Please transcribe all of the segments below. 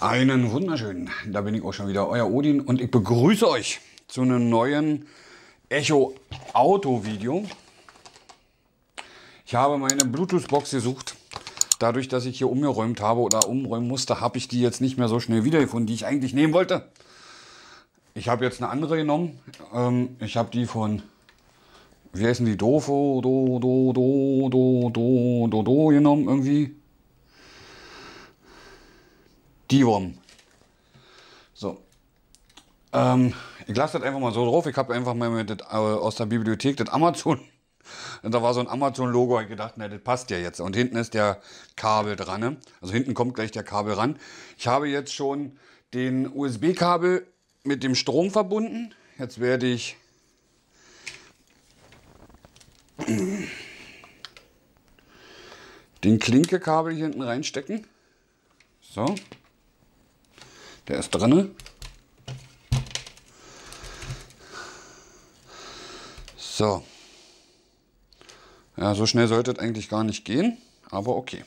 Einen wunderschönen, da bin ich auch schon wieder, euer Odin, und ich begrüße euch zu einem neuen Echo Auto Video. Ich habe meine Bluetooth-Box gesucht. Dadurch, dass ich hier umgeräumt habe oder umräumen musste, habe ich die jetzt nicht mehr so schnell wiedergefunden, die ich eigentlich nehmen wollte. Ich habe jetzt eine andere genommen. Ich habe die von, wie heißen die, Do genommen irgendwie. Divom. So. Ich lasse das einfach mal so drauf. Ich habe einfach mal aus der Bibliothek das Amazon. Und da war so ein Amazon-Logo. Ich gedacht, na, das passt ja jetzt. Und hinten ist der Kabel dran. Ne? Also hinten kommt gleich der Kabel ran. Ich habe jetzt schon den USB-Kabel mit dem Strom verbunden. Jetzt werde ich den Klinke-Kabel hier hinten reinstecken. So. Der ist drinne. So. Ja, so schnell sollte es eigentlich gar nicht gehen, aber okay.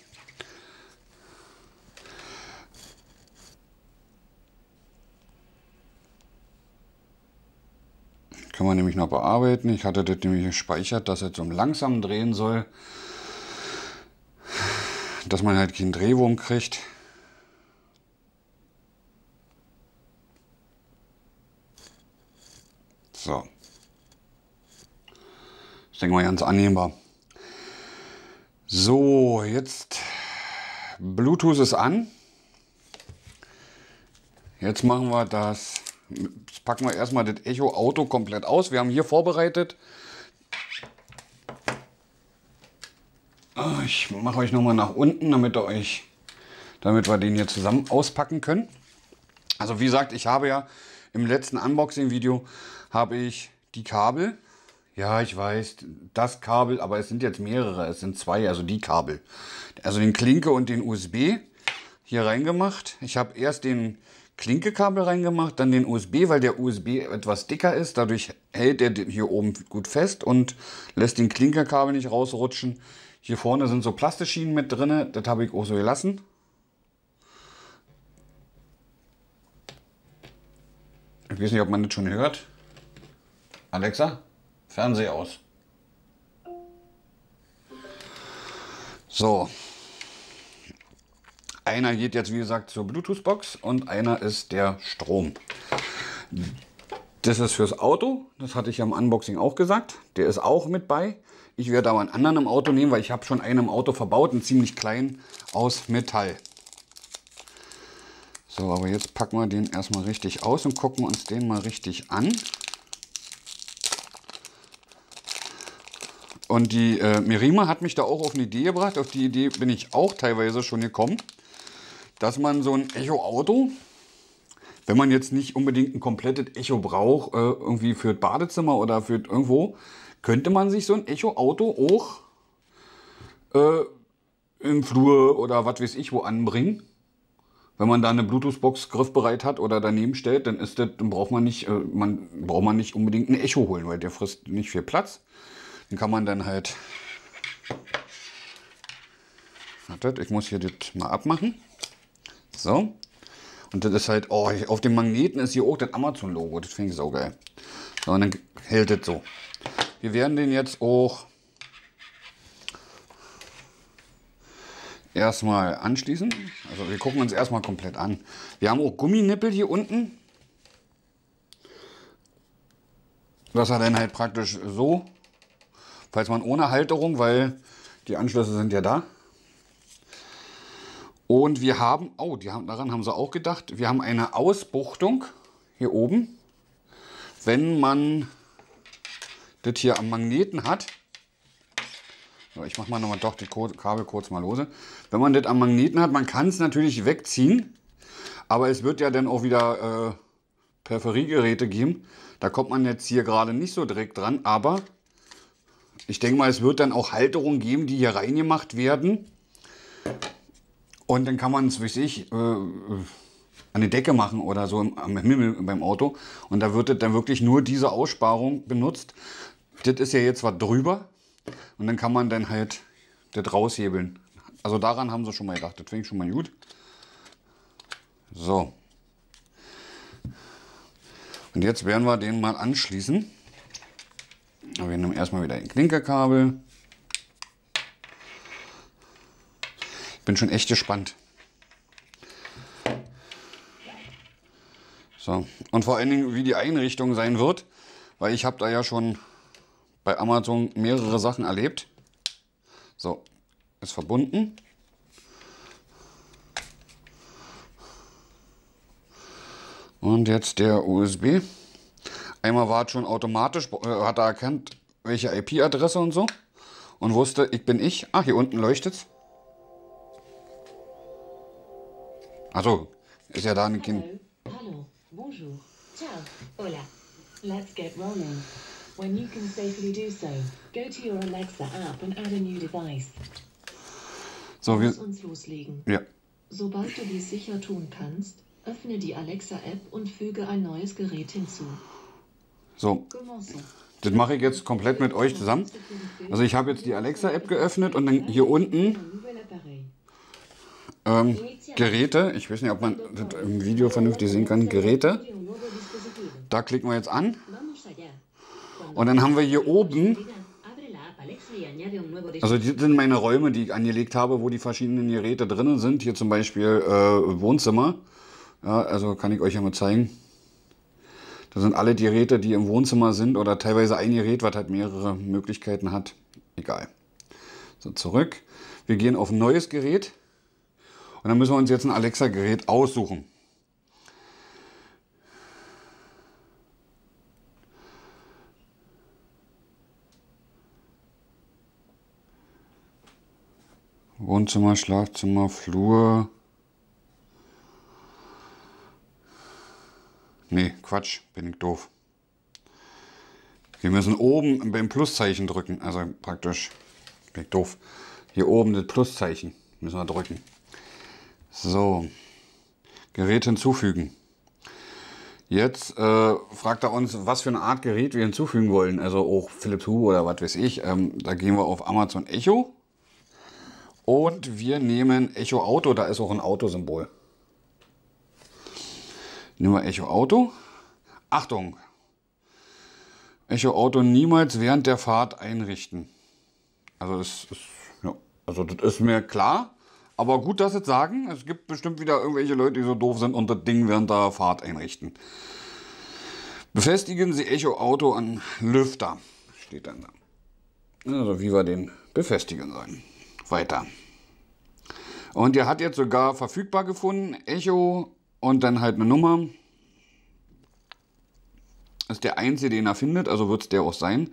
Kann man nämlich noch bearbeiten. Ich hatte das nämlich gespeichert, dass es so langsam drehen soll. Dass man halt keinen Drehwurm kriegt. So. Ich denke mal ganz annehmbar. So, jetzt Bluetooth ist an. Jetzt machen wir das. Jetzt packen wir erstmal das Echo Auto komplett aus. Wir haben hier vorbereitet. Ich mache euch nochmal nach unten, damit wir den hier zusammen auspacken können. Also wie gesagt, ich habe ja im letzten Unboxing-Video habe ich die Kabel. Ja, ich weiß, das Kabel, aber es sind jetzt mehrere, es sind zwei, also die Kabel. Also den Klinke und den USB hier reingemacht. Ich habe erst den Klinke-Kabel reingemacht, dann den USB, weil der USB etwas dicker ist. Dadurch hält der hier oben gut fest und lässt den Klinke-Kabel nicht rausrutschen. Hier vorne sind so Plastikschienen mit drin, das habe ich auch so gelassen. Ich weiß nicht, ob man das schon hört. Alexa, Fernseher aus. So. Einer geht jetzt, wie gesagt, zur Bluetooth-Box und einer ist der Strom. Das ist fürs Auto, das hatte ich ja im Unboxing auch gesagt. Der ist auch mit bei. Ich werde aber einen anderen im Auto nehmen, weil ich habe schon einen im Auto verbaut, einen ziemlich kleinen aus Metall. So, aber jetzt packen wir den erstmal richtig aus und gucken uns den mal richtig an. Und die Merima hat mich da auch auf eine Idee gebracht. Auf die Idee bin ich auch teilweise schon gekommen, dass man so ein Echo Auto, wenn man jetzt nicht unbedingt ein komplettes Echo braucht, irgendwie für das Badezimmer oder für irgendwo, könnte man sich so ein Echo Auto auch im Flur oder was weiß ich wo anbringen. Wenn man da eine Bluetooth-Box griffbereit hat oder daneben stellt, dann braucht man nicht unbedingt ein Echo holen, weil der frisst nicht viel Platz. Den kann man dann halt. Wartet, ich muss hier das mal abmachen. So. Und das ist halt, oh, auf dem Magneten ist hier auch das Amazon-Logo. Das finde ich so geil. So, und dann hält das so. Wir werden den jetzt auch erstmal anschließen. Also wir gucken uns erstmal komplett an. Wir haben auch Gumminippel hier unten. Das hat dann halt praktisch so. Falls man ohne Halterung, weil die Anschlüsse sind ja da. Und wir haben, oh, daran haben sie auch gedacht, wir haben eine Ausbuchtung hier oben. Wenn man das hier am Magneten hat, so, ich mache mal nochmal doch die Kabel kurz mal lose. Wenn man das am Magneten hat, man kann es natürlich wegziehen, aber es wird ja dann auch wieder Peripheriegeräte geben. Da kommt man jetzt hier gerade nicht so direkt dran, aber ich denke mal, es wird dann auch Halterungen geben, die hier reingemacht werden. Und dann kann man es, weiß ich, an die Decke machen oder so am Himmel beim Auto. Und da wird dann wirklich nur diese Aussparung benutzt. Das ist ja jetzt was drüber. Und dann kann man dann halt das raushebeln. Also daran haben sie schon mal gedacht. Das finde ich schon mal gut. So. Und jetzt werden wir den mal anschließen. Wir nehmen erstmal wieder ein Klinkerkabel. Ich bin schon echt gespannt. So. Und vor allen Dingen, wie die Einrichtung sein wird, weil ich habe da ja schon bei Amazon mehrere Sachen erlebt. So, ist verbunden. Und jetzt der USB. Einmal war es schon automatisch, hat er erkannt, welche IP-Adresse und so. Und wusste, ich bin ich. Ah, hier unten leuchtet es. Achso, ist ja da ein Kind. Hallo, bonjour, ciao, hola. Let's get rolling. When you can safely do so, go to your Alexa app and add a new device. So, Lass uns loslegen. Ja. Sobald du dies sicher tun kannst, öffne die Alexa-App und füge ein neues Gerät hinzu. So, das mache ich jetzt komplett mit euch zusammen. Also ich habe jetzt die Alexa-App geöffnet und dann hier unten Geräte. Ich weiß nicht, ob man das im Video vernünftig sehen kann. Geräte. Da klicken wir jetzt an. Und dann haben wir hier oben, also die sind meine Räume, die ich angelegt habe, wo die verschiedenen Geräte drin sind. Hier zum Beispiel Wohnzimmer. Ja, also kann ich euch ja mal zeigen. Das sind alle Geräte, die im Wohnzimmer sind oder teilweise ein Gerät, was halt mehrere Möglichkeiten hat. Egal. So, zurück. Wir gehen auf ein neues Gerät und dann müssen wir uns jetzt ein Alexa-Gerät aussuchen. Wohnzimmer, Schlafzimmer, Flur. Nee, Quatsch, bin ich doof. Wir müssen oben beim Pluszeichen drücken. Also praktisch, bin ich doof. Hier oben das Pluszeichen müssen wir drücken. So, Gerät hinzufügen. Jetzt fragt er uns, was für eine Art Gerät wir hinzufügen wollen. Also auch Philips Hue oder was weiß ich. Da gehen wir auf Amazon Echo. Und wir nehmen Echo Auto, da ist auch ein Autosymbol. Nehmen wir Echo Auto. Achtung! Echo Auto niemals während der Fahrt einrichten. Also das ist mir klar. Aber gut, dass Sie es sagen. Es gibt bestimmt wieder irgendwelche Leute, die so doof sind und das Ding während der Fahrt einrichten. Befestigen Sie Echo Auto an Lüfter. Steht dann da. Also wie wir den befestigen sollen. Weiter. Und der hat jetzt sogar verfügbar gefunden. Echo und dann halt eine Nummer. Ist der einzige, den er findet. Also wird es der auch sein.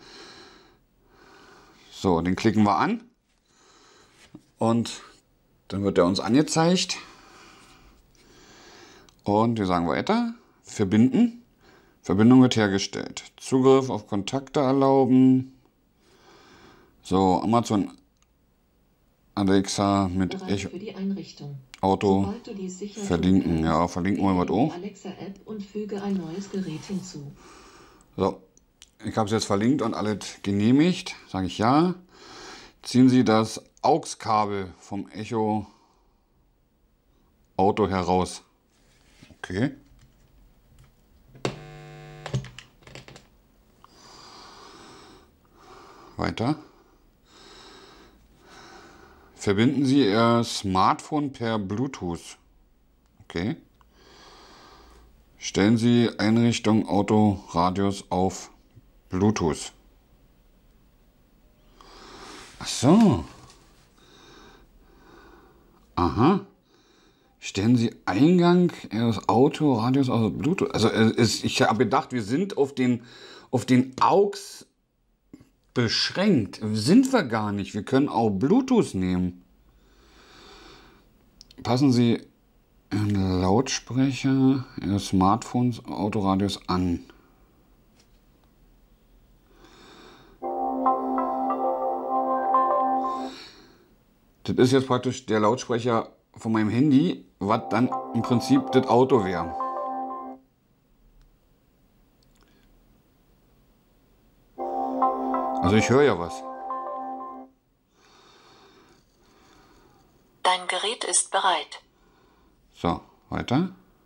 So, den klicken wir an. Und dann wird er uns angezeigt. Und wir sagen weiter. Verbinden. Verbindung wird hergestellt. Zugriff auf Kontakte erlauben. So, Amazon Alexa mit Echo Auto verlinken. Ja, verlinken wir was auch. Alexa-App und füge ein neues Gerät hinzu. So, ich habe es jetzt verlinkt und alles genehmigt. Sage ich ja. Ziehen Sie das AUX-Kabel vom Echo Auto heraus. Okay. Weiter. Verbinden Sie Ihr Smartphone per Bluetooth. Okay. Stellen Sie Einrichtung Autoradios auf Bluetooth. Ach so. Aha. Stellen Sie Eingang Ihres Autoradios auf Bluetooth. Also ich habe gedacht, wir sind auf den AUX beschränkt. Sind wir gar nicht. Wir können auch Bluetooth nehmen. Passen Sie Ihren Lautsprecher Ihres Smartphones Autoradios an. Das ist jetzt praktisch der Lautsprecher von meinem Handy, was dann im Prinzip das Auto wäre. Also ich höre ja was. Dein Gerät ist bereit. So, weiter.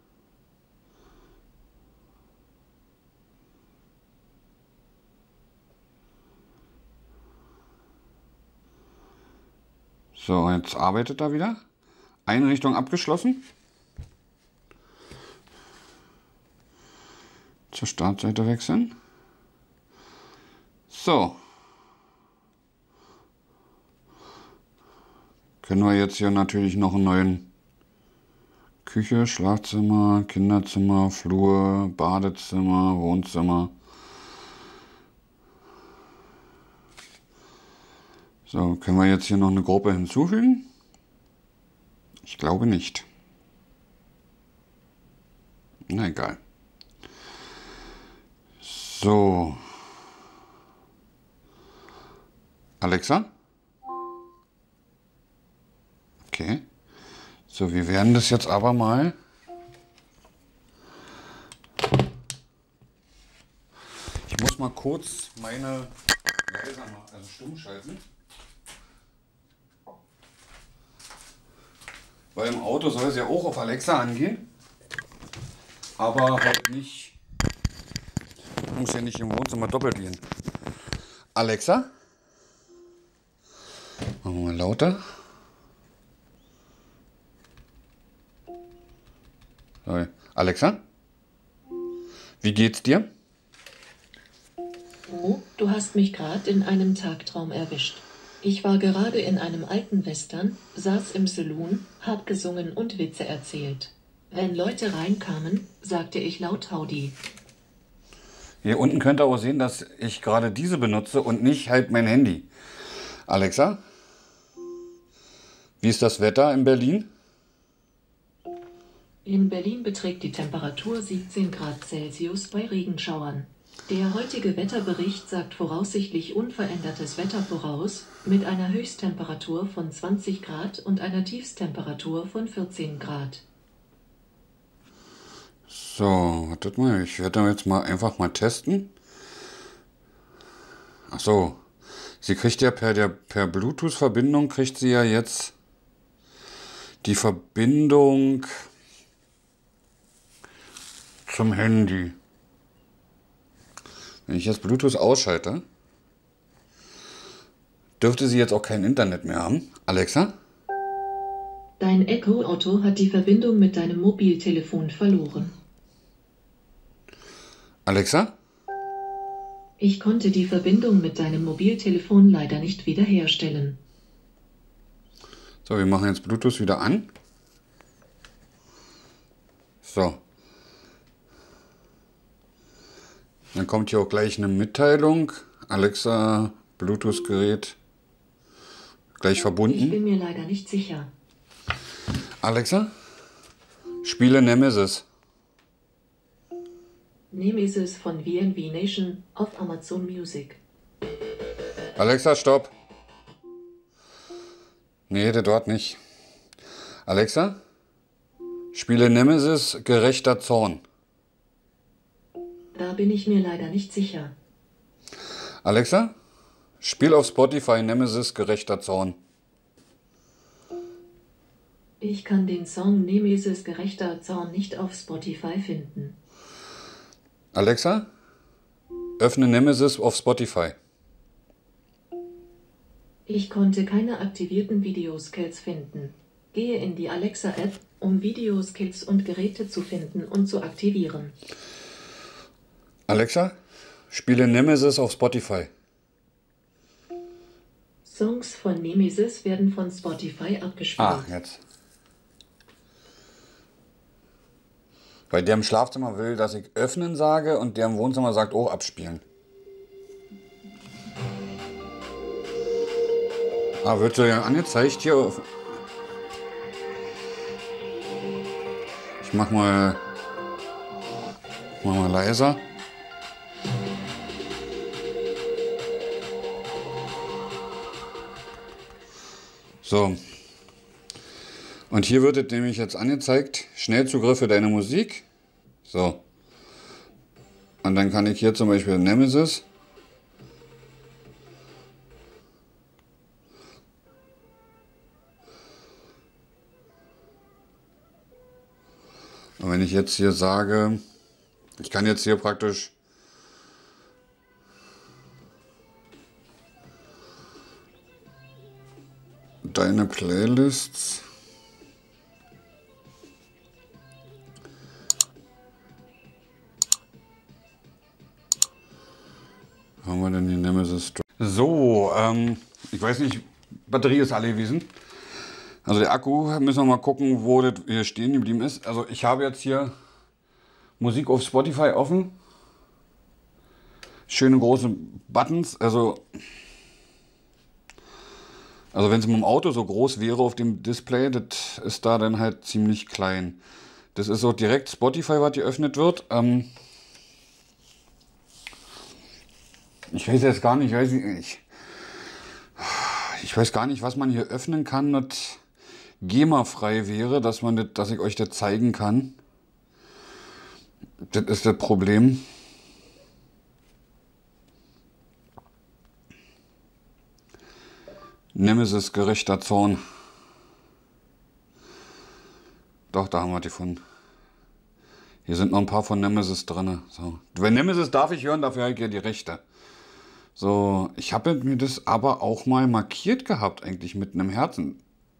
So, jetzt arbeitet er wieder. Einrichtung abgeschlossen. Zur Startseite wechseln. So. Können wir jetzt hier natürlich noch einen neuen Küche, Schlafzimmer, Kinderzimmer, Flur, Badezimmer, Wohnzimmer. So, können wir jetzt hier noch eine Gruppe hinzufügen? Ich glaube nicht. Na egal. So. Alexa? Okay. So, wir werden das jetzt aber mal. Ich muss mal kurz meine leiser machen, also stumm schalten. Weil im Auto soll es ja auch auf Alexa angehen. Aber halt nicht. Muss ja nicht im Wohnzimmer doppelt gehen. Alexa? Machen wir mal lauter. So, Alexa? Wie geht's dir? Oh, du hast mich gerade in einem Tagtraum erwischt. Ich war gerade in einem alten Western, saß im Saloon, hab gesungen und Witze erzählt. Wenn Leute reinkamen, sagte ich laut Howdy. Hier unten könnt ihr auch sehen, dass ich gerade diese benutze und nicht halt mein Handy. Alexa? Wie ist das Wetter in Berlin? In Berlin beträgt die Temperatur 17 Grad Celsius bei Regenschauern. Der heutige Wetterbericht sagt voraussichtlich unverändertes Wetter voraus, mit einer Höchsttemperatur von 20 Grad und einer Tiefsttemperatur von 14 Grad. So, wartet mal, ich werde jetzt mal einfach mal testen. Ach so, sie kriegt ja per Bluetooth-Verbindung kriegt sie ja jetzt die Verbindung zum Handy. Wenn ich jetzt Bluetooth ausschalte, dürfte sie jetzt auch kein Internet mehr haben. Alexa? Dein Echo-Auto hat die Verbindung mit deinem Mobiltelefon verloren. Alexa? Ich konnte die Verbindung mit deinem Mobiltelefon leider nicht wiederherstellen. So, wir machen jetzt Bluetooth wieder an. So. Dann kommt hier auch gleich eine Mitteilung. Alexa, Bluetooth-Gerät gleich Ich verbunden. bin mir leider nicht sicher. Alexa, spiele Nemesis. Nemesis von VNV Nation auf Amazon Music. Alexa, stopp. Nee, der dort nicht. Alexa, spiele Nemesis, gerechter Zorn. Da bin ich mir leider nicht sicher. Alexa, spiel auf Spotify Nemesis, gerechter Zorn. Ich kann den Song Nemesis gerechter Zorn nicht auf Spotify finden. Alexa, öffne Nemesis auf Spotify. Ich konnte keine aktivierten Videoskills finden. Gehe in die Alexa-App, um Videoskills und Geräte zu finden und zu aktivieren. Alexa, spiele Nemesis auf Spotify. Songs von Nemesis werden von Spotify abgespielt. Ah, jetzt. Weil der im Schlafzimmer will, dass ich öffnen sage und der im Wohnzimmer sagt, oh, abspielen. Ah, wird so ja angezeigt hier. Ich mach mal leiser. So. Und hier wird es nämlich jetzt angezeigt, Schnellzugriff für deine Musik. So. Und dann kann ich hier zum Beispiel Nemesis. Und wenn ich jetzt hier sage, ich kann jetzt hier praktisch deine Playlists. Wo haben wir denn die Nemesis? So, ich weiß nicht, Batterie ist alle gewesen. Also der Akku, müssen wir mal gucken, wo das hier stehen geblieben ist. Also ich habe jetzt hier Musik auf Spotify offen. Schöne große Buttons. Also wenn es mit dem Auto so groß wäre auf dem Display, das ist da dann halt ziemlich klein. Das ist so direkt Spotify, was geöffnet wird. Ich weiß jetzt gar nicht, ich weiß gar nicht, was man hier öffnen kann, das GEMA-frei wäre, dass ich euch das zeigen kann. Das ist das Problem. Nemesis gerechter Zorn. Doch, da haben wir die gefunden. Hier sind noch ein paar von Nemesis drin. So. Wenn Nemesis darf ich hören, dafür habe ich ja die Rechte. So, ich habe mir das aber auch mal markiert gehabt, eigentlich mit einem Herzen.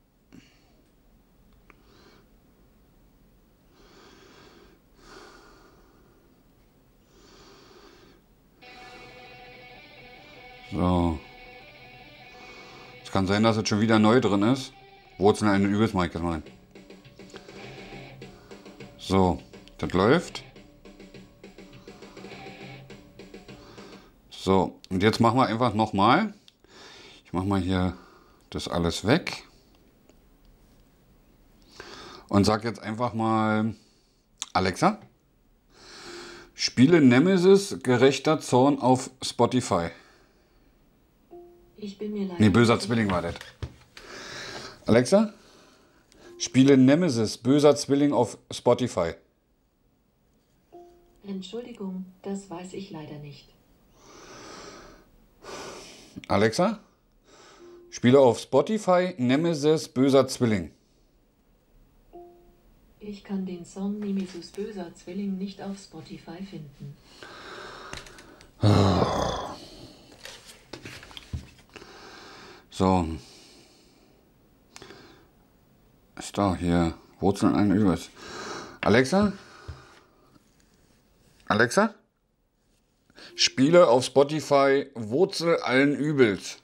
So. Es kann sein, dass es schon wieder neu drin ist. Wurzeln eine übelst mal rein. So, das läuft. So, und jetzt machen wir einfach nochmal. Ich mache mal hier das alles weg. Und sage jetzt einfach mal, Alexa, spiele Nemesis gerechter Zorn auf Spotify. Ich bin mir leider. Nee, böser Zwilling war das. Alexa, spiele Nemesis böser Zwilling auf Spotify. Entschuldigung, das weiß ich leider nicht. Alexa, spiele auf Spotify Nemesis böser Zwilling. Ich kann den Song Nemesis böser Zwilling nicht auf Spotify finden. So. Ist da hier. Wurzeln ein Übels. Alexa? Alexa? Spiele auf Spotify Wurzel allen Übels.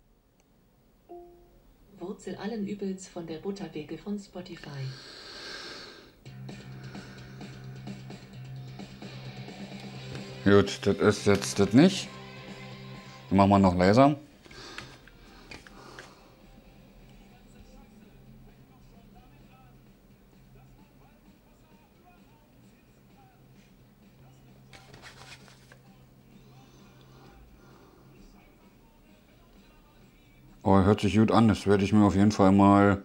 Wurzel allen Übels von der Butterwege von Spotify. Gut, das ist jetzt das nicht. Dann machen wir noch leiser. Oh, hört sich gut an. Das werde ich mir auf jeden Fall mal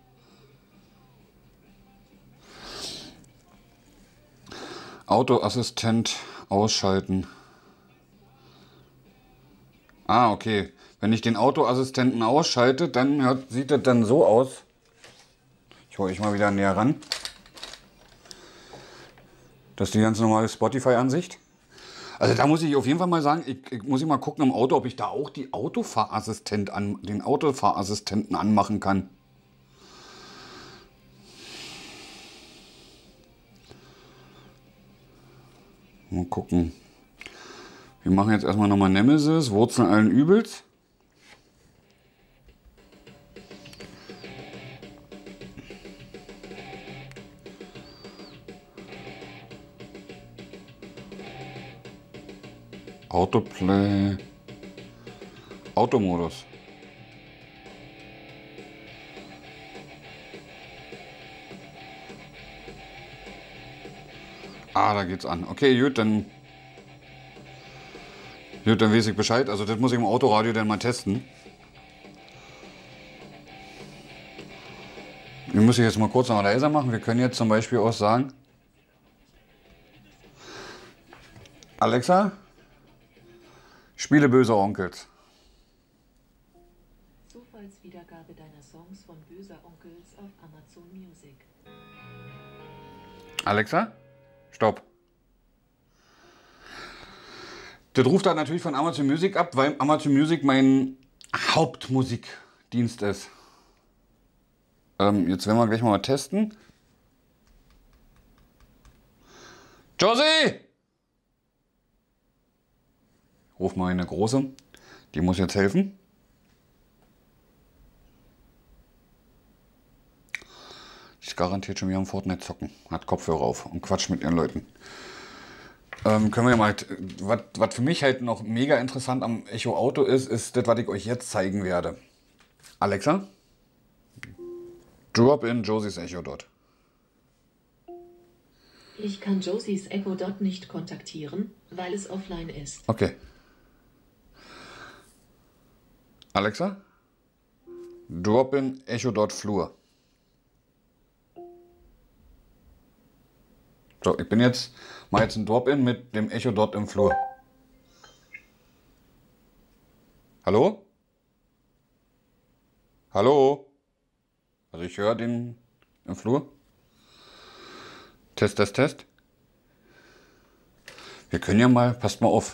Autoassistent ausschalten. Ah, okay. Wenn ich den Autoassistenten ausschalte, dann sieht das dann so aus. Ich hole euch mal wieder näher ran. Das ist die ganz normale Spotify-Ansicht. Also da muss ich auf jeden Fall mal sagen, ich muss mal gucken im Auto, ob ich da auch den Autofahrassistenten anmachen kann. Mal gucken. Wir machen jetzt erstmal nochmal Nemesis, Wurzeln allen Übels. Autoplay. Automodus. Ah, da geht's an. Okay, gut, dann weiß ich Bescheid. Also das muss ich im Autoradio dann mal testen. Wir müssen jetzt mal kurz noch leiser machen. Wir können jetzt zum Beispiel auch sagen, Alexa, spiele Böse Onkels. Zufallswiedergabe deiner Songs von Böser Onkels auf Amazon Music. Alexa, stopp. Das ruft dann natürlich von Amazon Music ab, weil Amazon Music mein Hauptmusikdienst ist. Jetzt werden wir gleich mal testen. Josie! Ruf mal eine Große. Die muss jetzt helfen. Die ist garantiert schon wieder am Fortnite zocken. Hat Kopfhörer auf und quatscht mit ihren Leuten. Können wir ja mal, was für mich halt noch mega interessant am Echo Auto ist das, was ich euch jetzt zeigen werde. Alexa, drop in Josies Echo Dot. Ich kann Josies Echo Dot nicht kontaktieren, weil es offline ist. Okay. Alexa, drop in Echo Dot Flur. So, ich bin jetzt, mal jetzt ein Drop-In mit dem Echo Dot im Flur. Hallo? Hallo? Also ich höre den im Flur. Test, Test, Test. Wir können ja mal, passt mal auf.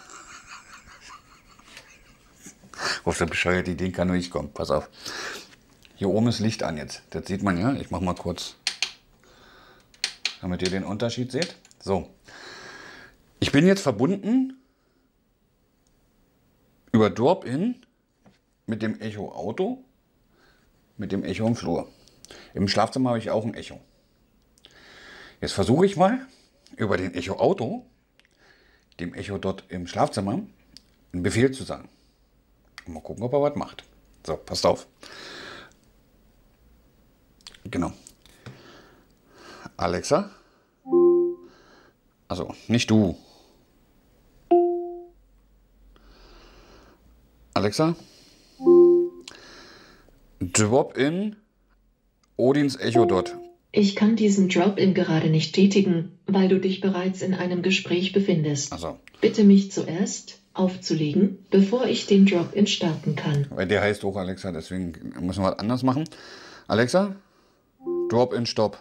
Auf der bescheuerte Idee kann nur ich kommen. Pass auf. Hier oben ist Licht an jetzt. Das sieht man ja. Ich mache mal kurz, damit ihr den Unterschied seht. So. Ich bin jetzt verbunden über Drop-In mit dem Echo Auto, mit dem Echo im Flur. Im Schlafzimmer habe ich auch ein Echo. Jetzt versuche ich mal über den Echo Auto, dem Echo dort im Schlafzimmer, einen Befehl zu sagen. Mal gucken, ob er was macht. So, passt auf. Genau. Alexa. Also, nicht du. Alexa. Drop in Odins Echo Dot. Ich kann diesen Drop-in gerade nicht tätigen, weil du dich bereits in einem Gespräch befindest. Also, Bitte mich zuerst aufzulegen, bevor ich den Drop-in starten kann. weil der heißt auch Alexa, deswegen müssen wir was anderes machen. Alexa, Drop in Stopp.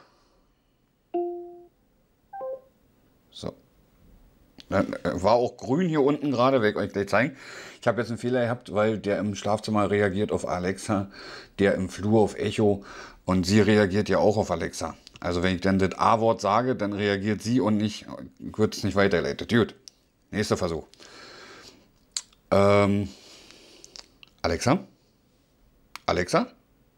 So. War auch grün hier unten gerade, werde ich euch gleich zeigen. Ich habe jetzt einen Fehler gehabt, weil der im Schlafzimmer reagiert auf Alexa, der im Flur auf Echo und sie reagiert ja auch auf Alexa. Also wenn ich dann das A-Wort sage, dann reagiert sie und nicht, wird es nicht weitergeleitet. Gut, nächster Versuch. Alexa? Alexa?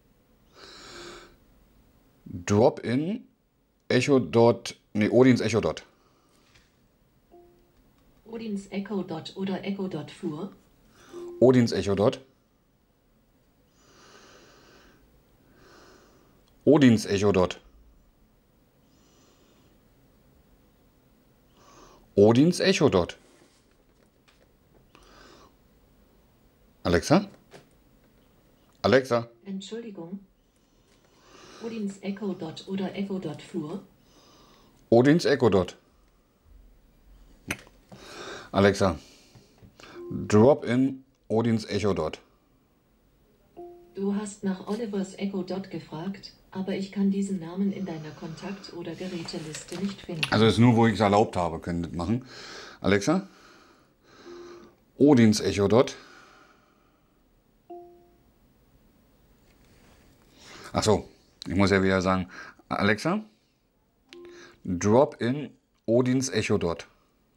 Drop in Echo Dot, nee, Odins Echo Dot. Odins Echo Dot oder Echo Dot Flur. Odins Echo Dot. Odins Echo Dot. Odins Echo Dot. Alexa? Alexa? Entschuldigung. Odins Echo Dot oder Echo Dot Flur. Odins Echo Dot. Alexa, drop in Odins Echo Dot. Du hast nach Olivers Echo Dot gefragt, aber ich kann diesen Namen in deiner Kontakt- oder Geräteliste nicht finden. Also ist nur, wo ich es erlaubt habe, können das machen. Alexa, Odins Echo Dot. Ach so, ich muss ja wieder sagen, Alexa, drop in Odins Echo Dot.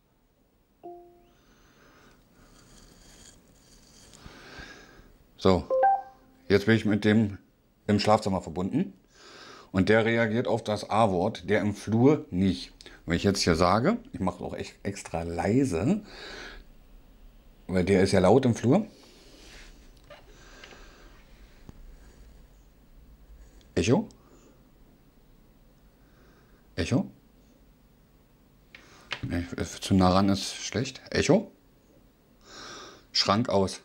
So, jetzt bin ich mit dem im Schlafzimmer verbunden und der reagiert auf das A-Wort, der im Flur nicht. Wenn ich jetzt hier sage, ich mache auch echt extra leise, weil der ist ja laut im Flur. Echo? Echo? Nee, zu nah ran ist schlecht. Echo? Schrank aus.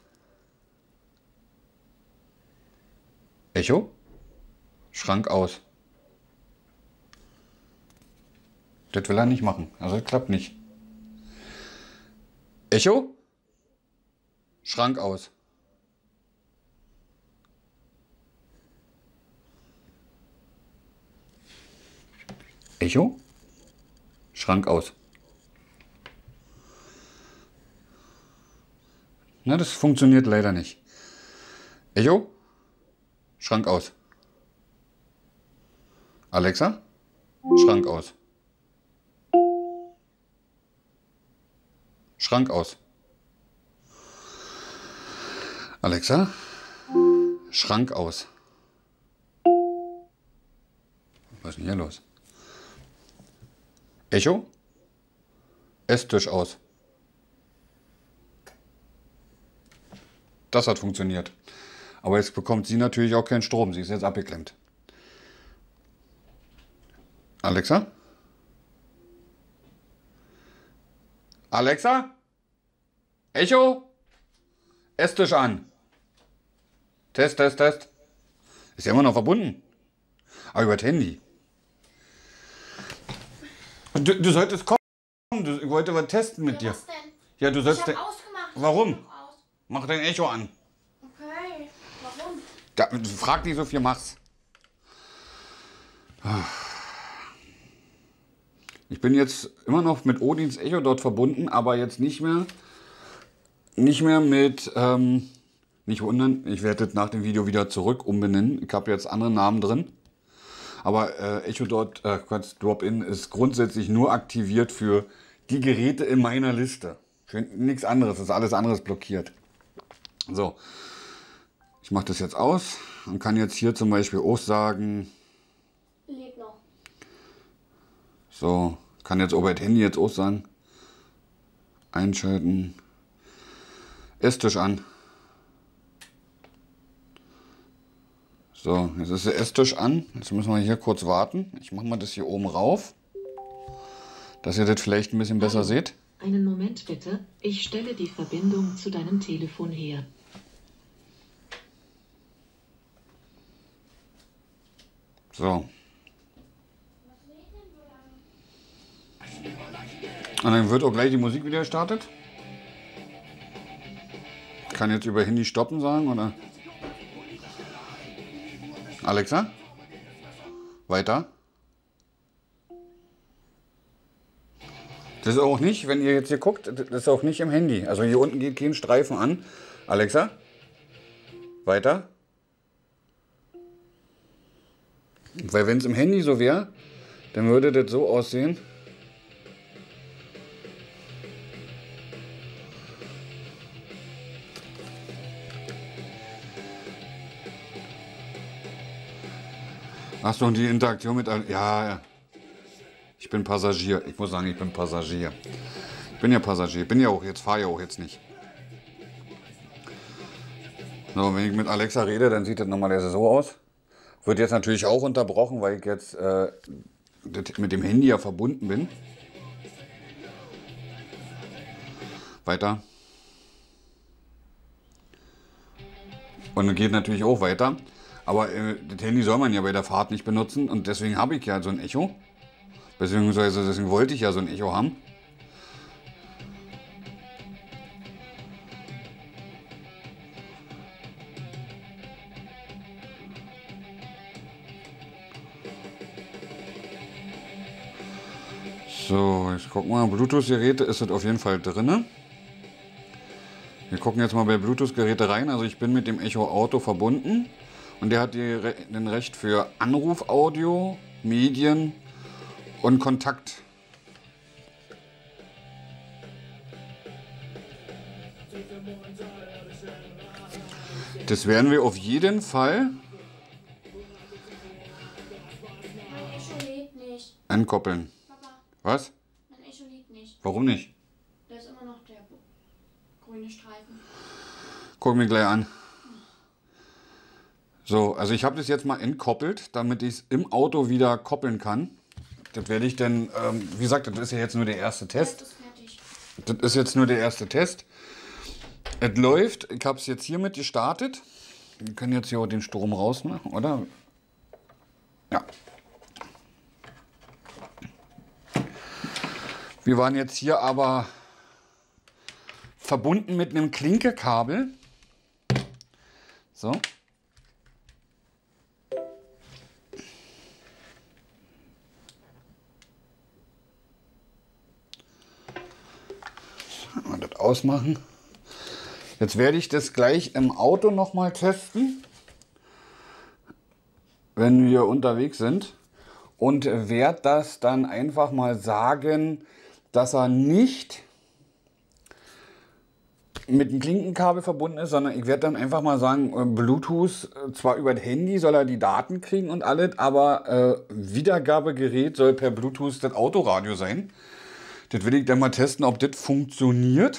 Echo? Schrank aus. Das will er nicht machen. Also das klappt nicht. Echo? Schrank aus. Echo? Schrank aus. Na, das funktioniert leider nicht. Echo? Schrank aus. Alexa, Schrank aus. Schrank aus. Alexa, Schrank aus. Was ist denn hier los? Echo, Esstisch aus. Das hat funktioniert. Aber jetzt bekommt sie natürlich auch keinen Strom. Sie ist jetzt abgeklemmt. Alexa? Alexa? Echo? Esstisch an. Test, Test, Test. Ist ja immer noch verbunden. Aber über das Handy. Du solltest kommen. Ich wollte was testen mit dir. Was denn? Ja, du sollst. Ich hab ausgemacht. Warum? Ich mach aus. Mach dein Echo an. Okay, warum? Da, frag nicht so viel, mach's. Ich bin jetzt immer noch mit Odins Echo dort verbunden, aber jetzt nicht mehr mit, nicht wundern, ich werde nach dem Video wieder zurück umbenennen. Ich habe jetzt andere Namen drin. Aber Echo dort, Drop-In ist grundsätzlich nur aktiviert für die Geräte in meiner Liste. Für nichts anderes, ist alles anderes blockiert. So, ich mache das jetzt aus und kann jetzt hier zum Beispiel auch sagen, Lebt noch. so, kann jetzt über das Handy jetzt auch sagen, einschalten, Esstisch an. So, jetzt ist der Esstisch an. Jetzt müssen wir hier kurz warten. Ich mache mal das hier oben rauf, dass ihr das vielleicht ein bisschen besser seht. Einen Moment bitte, ich stelle die Verbindung zu deinem Telefon her. So. Und dann wird auch gleich die Musik wieder gestartet. Ich kann jetzt über Handy stoppen sagen, oder? Alexa? Weiter? Das ist auch nicht, wenn ihr jetzt hier guckt, das ist auch nicht im Handy. Also hier unten geht kein Streifen an. Alexa? Weiter? Weil wenn es im Handy so wäre, dann würde das so aussehen. Achso, und die Interaktion mit... Ja, ich bin Passagier. Ich muss sagen, ich bin Passagier. Ich bin ja Passagier. Ich bin ja auch jetzt, fahre ja auch jetzt nicht. So, wenn ich mit Alexa rede, dann sieht das normalerweise so aus. Wird jetzt natürlich auch unterbrochen, weil ich jetzt mit dem Handy ja verbunden bin. Weiter. Und dann geht natürlich auch weiter. Aber das Handy soll man ja bei der Fahrt nicht benutzen und deswegen habe ich ja so ein Echo. Beziehungsweise deswegen wollte ich ja so ein Echo haben. So, jetzt gucken wir mal. Bluetooth-Geräte ist das auf jeden Fall drin. Wir gucken jetzt mal bei Bluetooth-Geräte rein. Also ich bin mit dem Echo Auto verbunden. Und der hat den Recht für Anrufaudio, Medien und Kontakt. Das werden wir auf jeden Fall Mein Echo lädt nicht. ankoppeln. Papa, Was? mein Echo lädt nicht. Warum nicht? Da ist immer noch der grüne Streifen. Guck mir gleich an. So, also ich habe das jetzt mal entkoppelt, damit ich es im Auto wieder koppeln kann. Das werde ich dann, wie gesagt, das ist ja jetzt nur der erste Test. Das ist fertig. Das ist jetzt nur der erste Test. Es läuft, ich habe es jetzt hiermit gestartet. Wir können jetzt hier auch den Strom rausmachen, oder? Ja. Wir waren jetzt hier aber verbunden mit einem Klinkekabel. So. Mal das ausmachen. Jetzt werde ich das gleich im Auto noch mal testen, wenn wir unterwegs sind. und werde das dann einfach mal sagen, dass er nicht mit einem Klinkenkabel verbunden ist, sondern ich werde dann einfach mal sagen, Bluetooth, zwar über das Handy soll er die Daten kriegen und alles, aber Wiedergabegerät soll per Bluetooth das Autoradio sein. Das will ich dann mal testen, ob das funktioniert.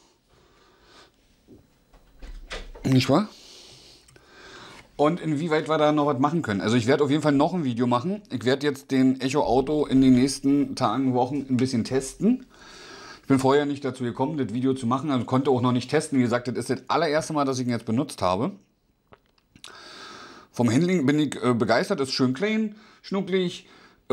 Nicht wahr? Und inwieweit wir da noch was machen können. Also ich werde auf jeden Fall noch ein Video machen. Ich werde jetzt den Echo Auto in den nächsten Tagen, Wochen ein bisschen testen. Ich bin vorher nicht dazu gekommen, das Video zu machen, also konnte auch noch nicht testen. Wie gesagt, das ist das allererste Mal, dass ich ihn jetzt benutzt habe. Vom Handling bin ich begeistert, ist schön klein, schnucklig,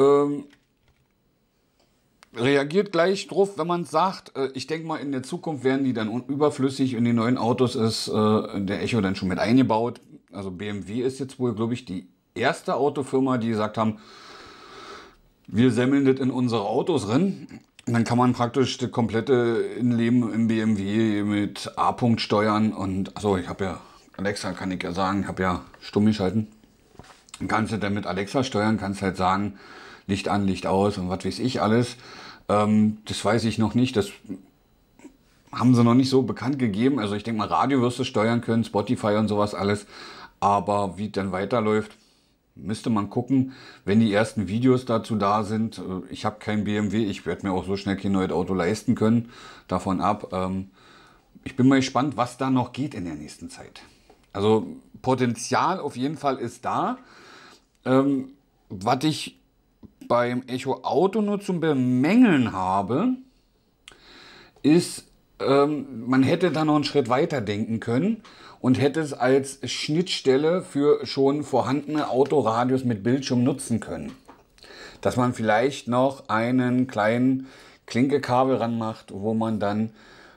reagiert gleich drauf, wenn man es sagt. Ich denke mal, in der Zukunft werden die dann überflüssig. In den neuen Autos ist der Echo dann schon mit eingebaut. Also BMW ist jetzt wohl, glaube ich, die erste Autofirma, die gesagt haben, wir semmeln das in unsere Autos drin. Und dann kann man praktisch das komplette Innenleben im BMW mit A-Punkt steuern. Und achso, ich habe ja Alexa, kann ich ja sagen, ich habe ja stumm geschalten. Dann kannst du dann mit Alexa steuern, kannst halt sagen, Licht an, Licht aus und was weiß ich alles. Das weiß ich noch nicht, das haben sie noch nicht so bekannt gegeben. Also ich denke mal, Radio wirst du steuern können, Spotify und sowas alles. Aber wie es dann weiterläuft, müsste man gucken, wenn die ersten Videos dazu da sind. Ich habe kein BMW, ich werde mir auch so schnell kein neues Auto leisten können, davon ab. Ich bin mal gespannt, was da noch geht in der nächsten Zeit. Also Potenzial auf jeden Fall ist da. Was ich beim Echo Auto nur zum Bemängeln habe, ist, man hätte da noch einen Schritt weiter denken können und hätte es als Schnittstelle für schon vorhandene Autoradios mit Bildschirm nutzen können. Dass man vielleicht noch einen kleinen Klinkekabel ranmacht, wo man dann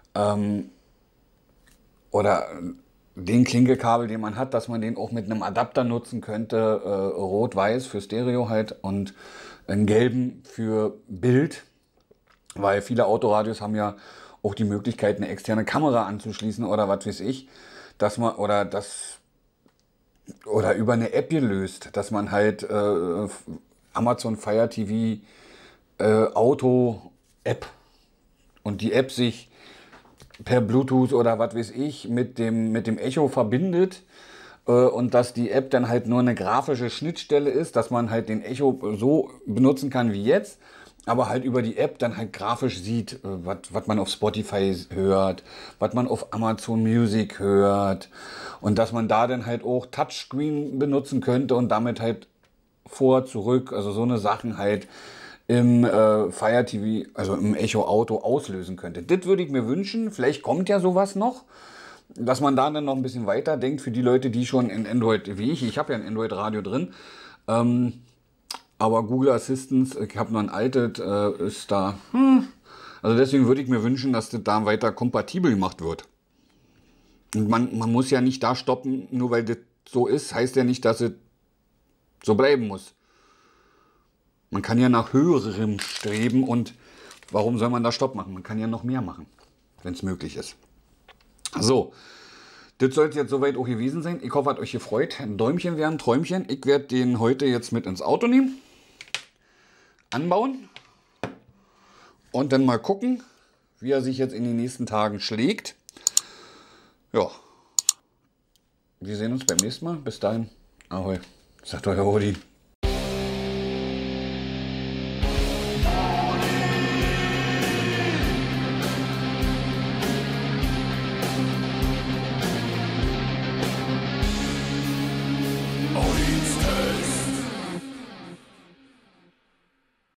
oder den Klinkekabel, den man hat, dass man den auch mit einem Adapter nutzen könnte, rot-weiß für Stereo halt und einen gelben für Bild, weil viele Autoradios haben ja auch die Möglichkeit, eine externe Kamera anzuschließen oder was weiß ich, dass man oder über eine App gelöst, dass man halt Amazon Fire TV Auto App und die App sich per Bluetooth oder was weiß ich mit dem Echo verbindet und dass die App dann halt nur eine grafische Schnittstelle ist, dass man halt den Echo so benutzen kann wie jetzt, aber halt über die App dann halt grafisch sieht, was man auf Spotify hört, was man auf Amazon Music hört und dass man da dann halt auch Touchscreen benutzen könnte und damit halt vor, zurück, also so eine Sachen halt im Fire TV, also im Echo Auto auslösen könnte. Das würde ich mir wünschen. Vielleicht kommt ja sowas noch, dass man da dann noch ein bisschen weiter denkt für die Leute, die schon in Android, wie ich habe ja ein Android-Radio drin, aber Google Assistant, ich habe noch ein altes, ist da, also deswegen würde ich mir wünschen, dass das da weiter kompatibel gemacht wird. Und man muss ja nicht da stoppen, nur weil das so ist, heißt ja nicht, dass es so bleiben muss. Man kann ja nach höherem streben und warum soll man da Stopp machen? Man kann ja noch mehr machen, wenn es möglich ist. So, das soll es jetzt soweit auch gewesen sein. Ich hoffe, hat euch gefreut. Ein Däumchen wäre ein Träumchen. Ich werde den heute jetzt mit ins Auto nehmen, anbauen und dann mal gucken, wie er sich jetzt in den nächsten Tagen schlägt. Ja, wir sehen uns beim nächsten Mal. Bis dahin, ahoi, sagt euer Odin.